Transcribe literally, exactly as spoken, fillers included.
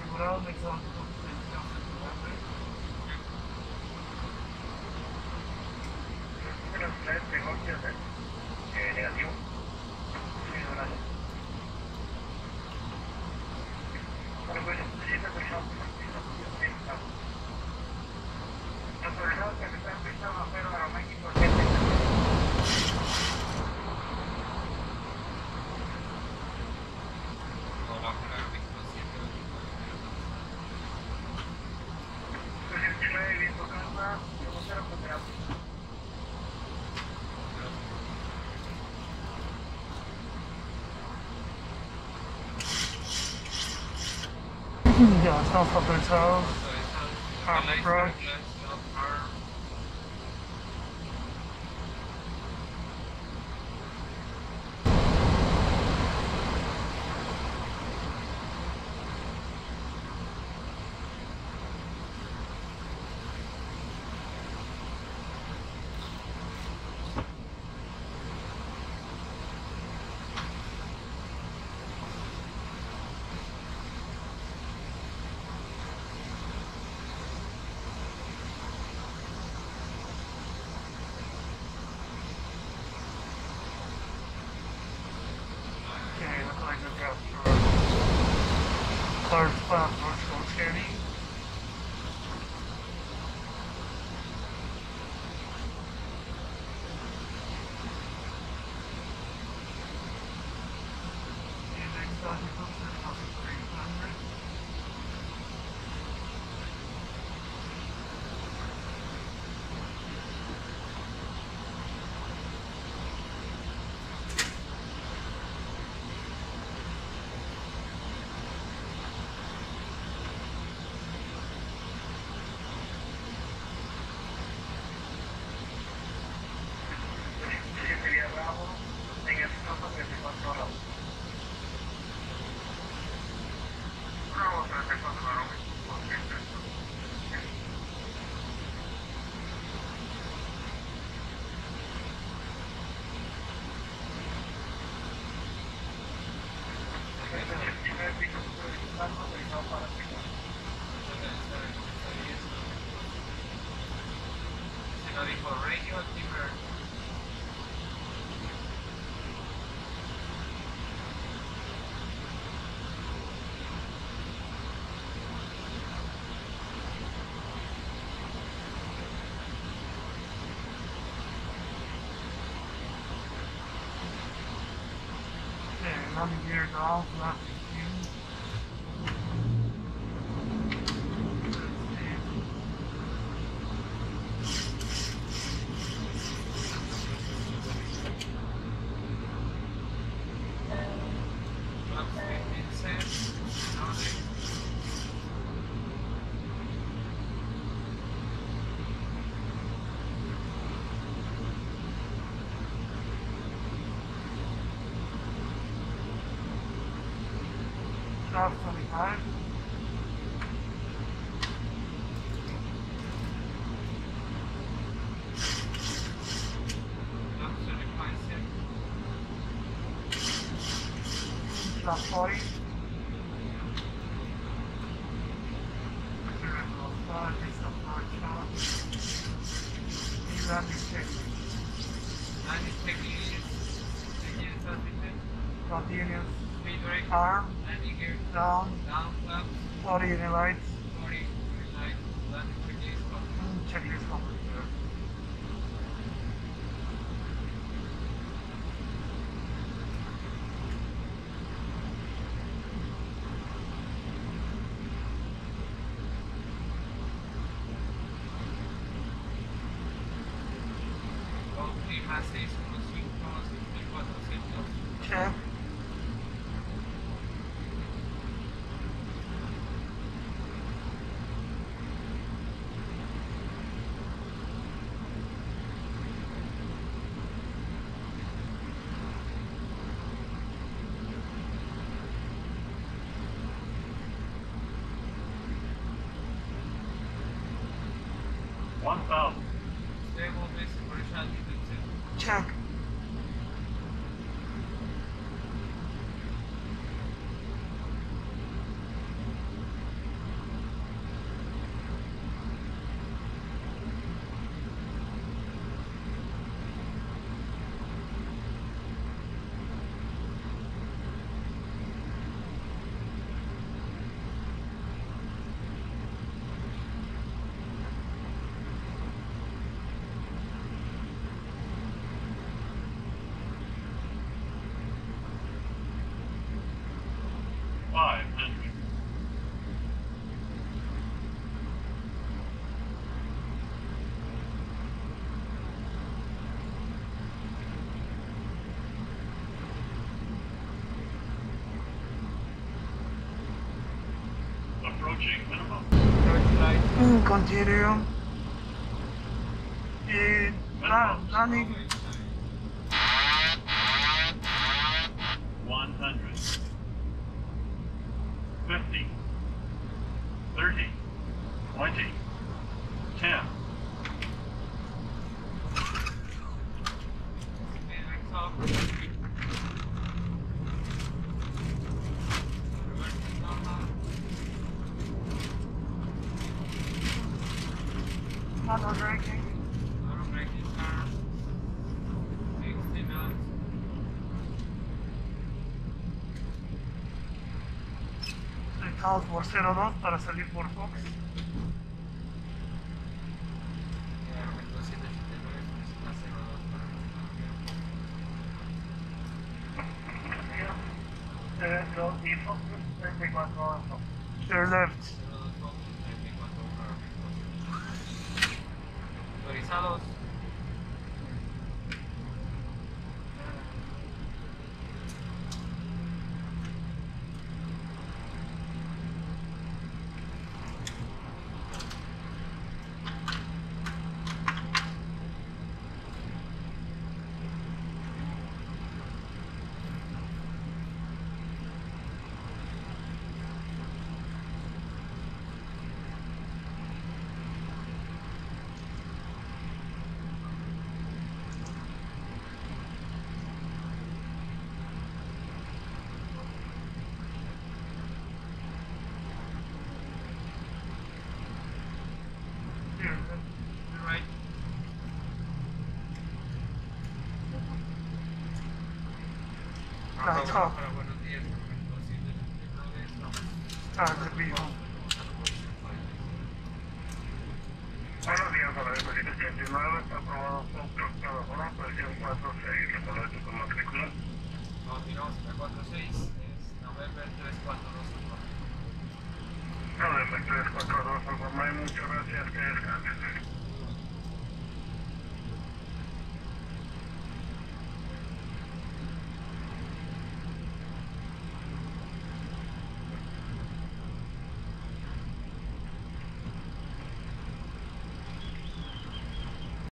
configurado el examen de competencia asegurable. Bueno, ustedes tengo que hacer eh, negativo. Sí, gracias. Bueno, pues, esta persona la persona que está empezando a hacer a México pues yo estoy viviendo casa, yo no sé lo que será. Ya estamos autorizados. Arm approach. Okay, looks like we've got cleared spot virtual scanning. And next on the books is number three hundred. Sería abajo, en el punto treinta y cuatro horas. No, treinta y cuatro horas. Se lo dijo Radio Timber. Okay, landing gears off, left view. South twenty-five. South forty. Continuous. Arm. Down. forty unit lights. Checklist complete. Check. one thousand. Check. approaching minimum. Approach right. Mm, continue. Y la, landing. one hundred. fifty. thirty. twenty. ten. Max off. Reversing normal. Auto braking. Auto braking turn. sixty knots. Selectados por cero dos para salir por Fox. doscientos ochenta y nueve, necesita cero dos para Dentro y Focus treinta y cuatro abajo. Clear left. cero dos Focus, treinta y cuatro para autorizados. Clear left. Right. Lights off. Para buenos días, doscientos ochenta y nueve, estamos Start the vehicle. Buenos días, a la vez doscientos ochenta y nueve, está aprobado Focus cada hora, posición cuatro seis, reconozco con matrícula. Continuamos en la cuatro seis, es November tres cuatro dos uno. November tres cuatro dos, Alfa Mike, muchas gracias, que descansen.